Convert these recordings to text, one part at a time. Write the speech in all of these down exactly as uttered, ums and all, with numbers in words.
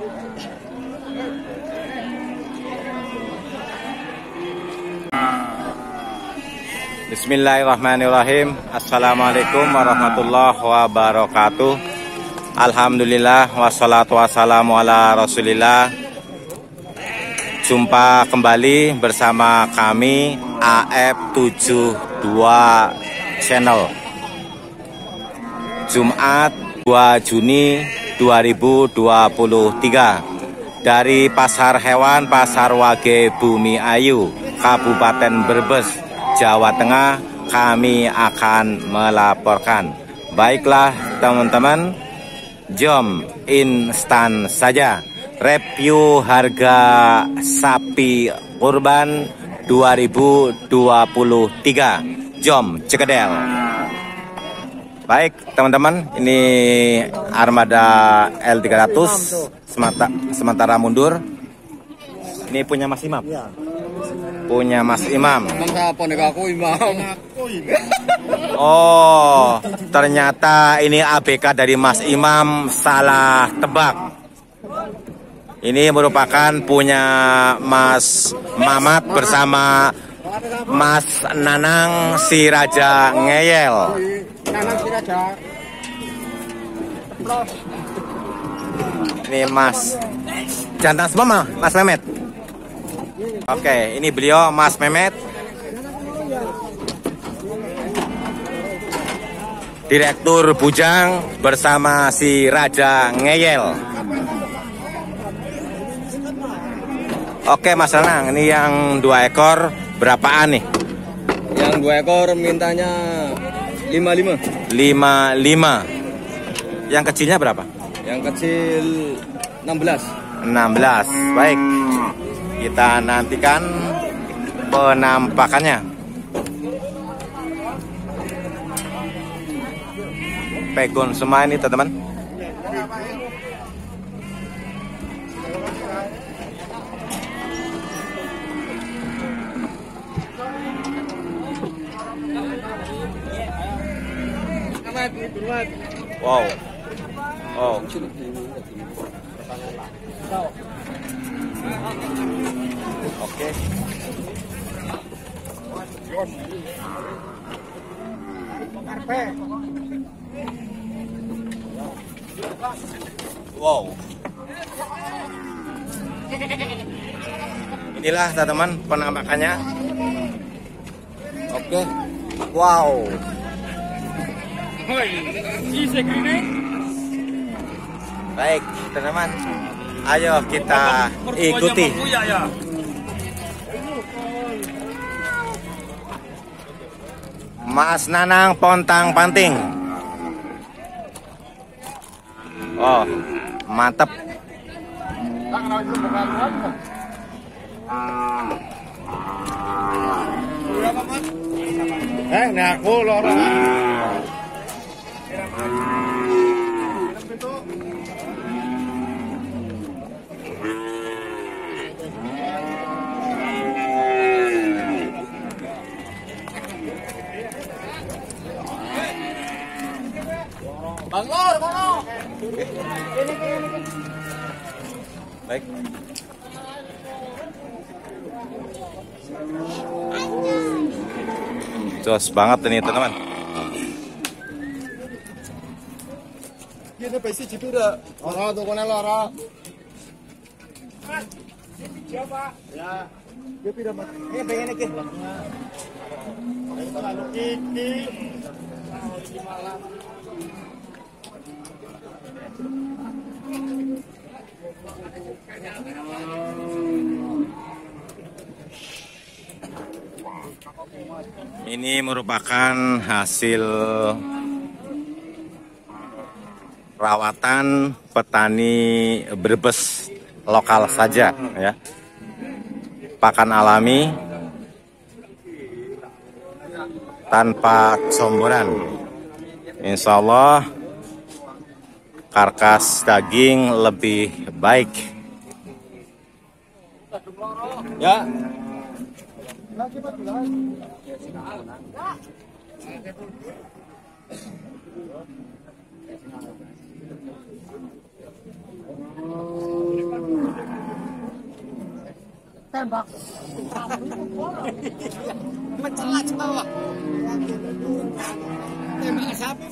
Bismillahirrahmanirrahim. Assalamualaikum warahmatullahi wabarakatuh. Alhamdulillah wassalatu wassalamu ala rasulillah. Jumpa kembali bersama kami A F tujuh dua Channel. Jumat dua Juni dua ribu dua puluh tiga dari Pasar Hewan Pasar Wage Bumi Ayu, Kabupaten Brebes, Jawa Tengah, kami akan melaporkan. Baiklah teman-teman, jom instan saja review harga sapi kurban dua ribu dua puluh tiga. Jom cekedel. Baik teman-teman, ini armada L tiga ratus semata, sementara mundur. Ini punya Mas Imam. Punya Mas Imam. Oh, ternyata ini A B K dari Mas Imam, salah tebak. Ini merupakan punya Mas Mamat bersama Mas Nanang si Raja Ngeyel. Ini Mas jantan semua Mas Mehmet. Oke, ini beliau Mas Mehmet, Direktur Bujang bersama si Raja Ngeyel. Oke Mas Nanang, ini yang dua ekor berapaan nih? Yang dua ekor mintanya lima puluh lima. lima puluh lima. Yang kecilnya berapa? Yang kecil enam belas. enam belas. Baik. Kita nantikan penampakannya. Pegon semua ini teman-teman. Wow. Oh. Oke. Wow. Inilah teman-teman penampakannya. Oke. Wow. Baik, teman-teman. Ayo kita ikuti. Mas Nanang pontang panting. Oh, mantep. Eh, nah aku loro. Baik. Jos banget ini teman-teman. Kita pasti cipu dah. Orang tu kena lara. Siapa? Ya. Dia tidak mat. Eh, pengen ke? Kita lalu kiki. Ini merupakan hasil rawatan petani Brebes lokal saja ya. Pakan alami tanpa comboran. Insya Allah karkas daging lebih baik. Ya. Oh. tembak. Mencela-cela. Tembak sapi.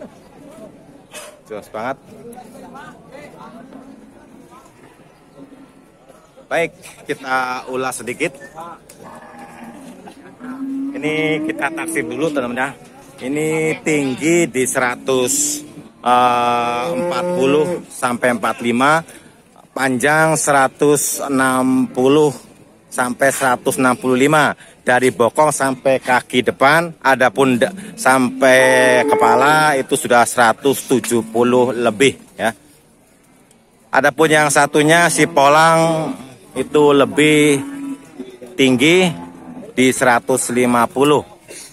Jelas banget. Baik, kita ulas sedikit. Ini kita taksir dulu teman-teman. Ini tinggi di seratus empat puluh sampai empat puluh lima, panjang seratus enam puluh sampai seratus enam puluh lima dari bokong sampai kaki depan. Adapun sampai kepala itu sudah seratus tujuh puluh lebih ya. Adapun yang satunya si polang itu lebih tinggi di seratus lima puluh.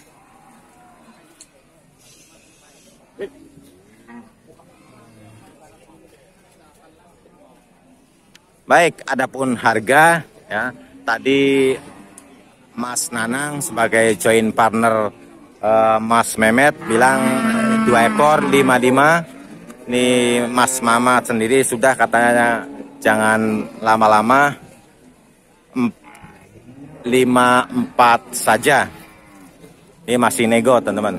Baik, adapun harga ya, tadi Mas Nanang sebagai joint partner uh, Mas Mehmet bilang dua ekor lima puluh lima. Ini Mas Mamat sendiri sudah katanya jangan lama-lama, lima puluh empat saja. Ini masih nego teman-teman.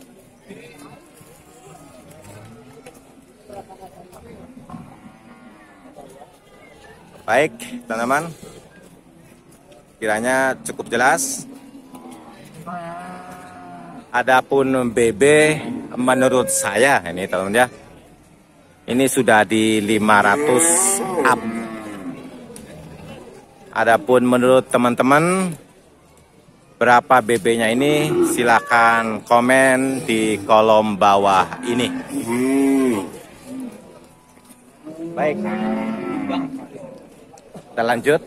Baik teman-teman, kiranya cukup jelas. Adapun B B menurut saya ini teman-teman ya, ini sudah di lima ratus up. Adapun menurut teman-teman berapa B B-nya ini, silakan komen di kolom bawah ini. Baik, kita lanjut.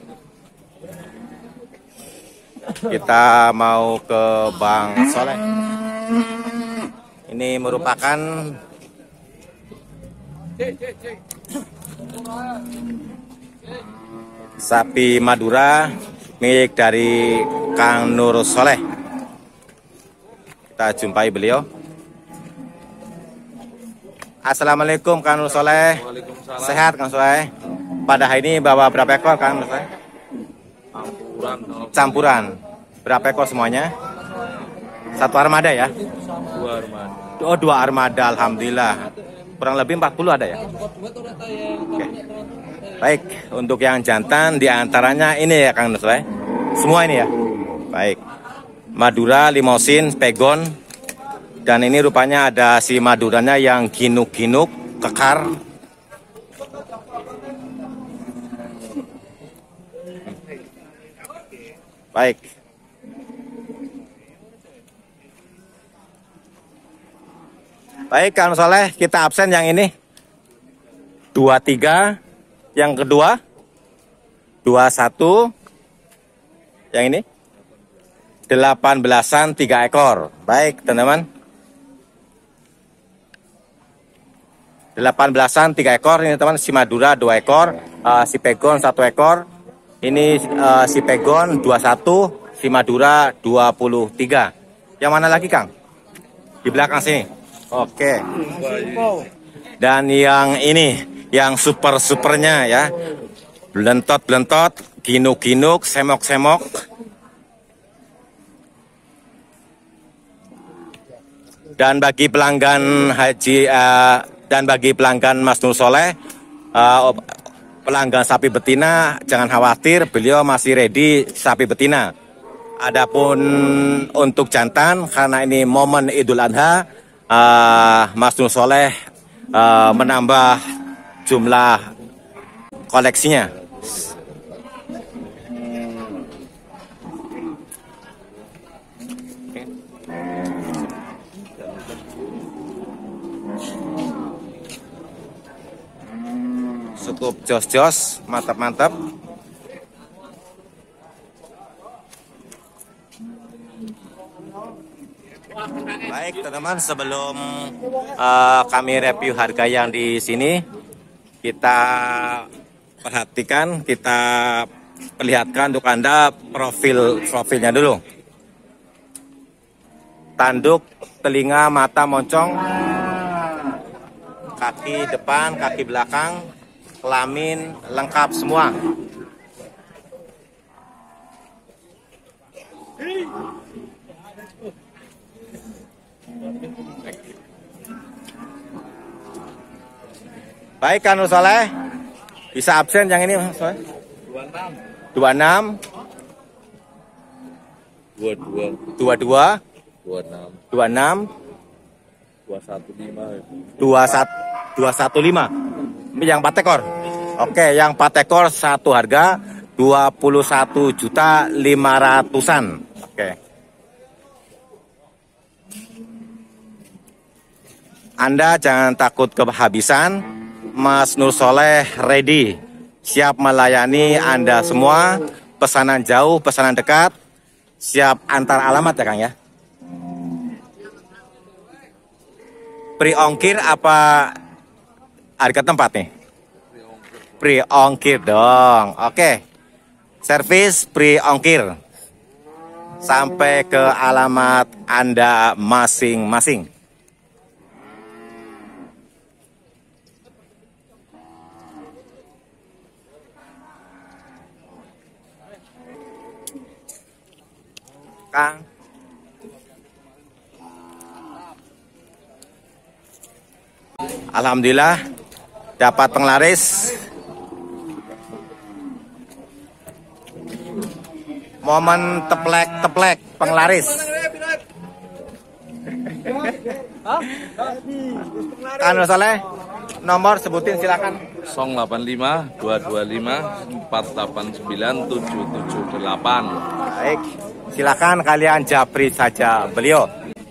Kita mau ke Bang Soleh. Ini merupakan sapi Madura milik dari Kang Nur Soleh. Kita jumpai beliau. Assalamualaikum Kang Nur Soleh. Sehat Kang Soleh? Pada hari ini bawa berapa ekor Kang Nur Soleh? Campuran. Campuran. Berapa ekor semuanya? Satu armada ya? Dua armada. Oh, dua armada, alhamdulillah. Kurang lebih empat puluh ada ya? Oke. Baik, untuk yang jantan diantaranya ini ya Kang Nur Soleh? Semua ini ya? Baik. Madura, Limousin, Pegon. Dan ini rupanya ada si Maduranya yang ginuk-ginuk, kekar. Baik. Baik Kang Soleh, kita absen yang ini. Dua tiga. Yang kedua. Dua satu. Yang ini. Delapan belasan tiga ekor. Baik teman-teman. Delapan belasan tiga ekor. Ini teman, si Madura dua ekor. Uh, si Pegon satu ekor. Ini uh, si Pegon dua puluh satu, si Madura dua puluh tiga. Yang mana lagi Kang? Di belakang sini. Oke. Dan yang ini, yang super-supernya ya. Belentot-belentot, ginuk-ginuk, semok-semok. Dan bagi pelanggan haji uh, dan bagi pelanggan Mas Nur Soleh, uh, pelanggan sapi betina, jangan khawatir, beliau masih ready sapi betina. Adapun untuk jantan, karena ini momen Idul Adha, uh, Mas Nur Soleh uh, menambah jumlah koleksinya. Cukup jos-jos, mantap-mantap. Baik teman-teman, sebelum uh, kami review harga yang di sini, kita perhatikan, kita perlihatkan untuk Anda profil profilnya dulu. Tanduk, telinga, mata, moncong, kaki depan, kaki belakang, kelamin lengkap semua. Baik, Kang Nur Soleh. Bisa absen yang ini, Mas Soleh? dua puluh enam. dua dua. dua dua. dua enam. dua enam. dua satu lima. dua satu lima. Ini yang empat ekor. Oke, yang empat ekor satu harga dua puluh satu juta lima ratusan. Oke. Anda jangan takut kehabisan. Mas Nur Soleh ready, siap melayani Anda semua, pesanan jauh, pesanan dekat, siap antar alamat ya Kang ya. Pre-ongkir apa harga tempat nih? Pre-ongkir dong, oke. Servis pre-ongkir sampai ke alamat Anda masing-masing. Kang. Alhamdulillah dapat penglaris. Momen teplek-teplek penglaris. Kang Nur Soleh, nomor sebutin silakan. nol delapan lima dua dua lima empat delapan sembilan tujuh tujuh delapan. Baik, silakan kalian japri saja beliau.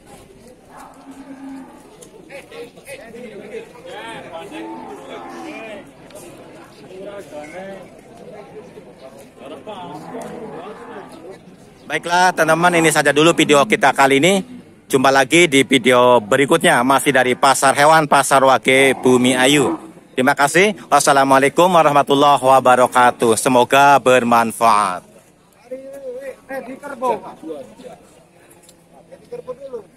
Baiklah teman-teman, ini saja dulu video kita kali ini. Jumpa lagi di video berikutnya, masih dari Pasar Hewan Pasar Wage Bumi Ayu. Terima kasih. Wassalamualaikum warahmatullahi wabarakatuh. Semoga bermanfaat. Eh, di kerbau. Di kerbau dulu.